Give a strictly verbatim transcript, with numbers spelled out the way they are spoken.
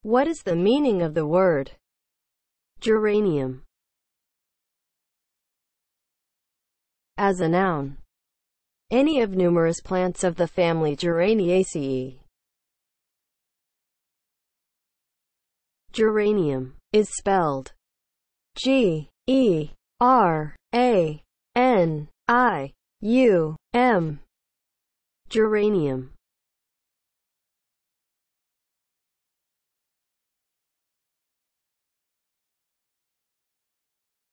What is the meaning of the word geranium as a noun? Any of numerous plants of the family Geraniaceae. Geranium is spelled G E R A N I U M. Geranium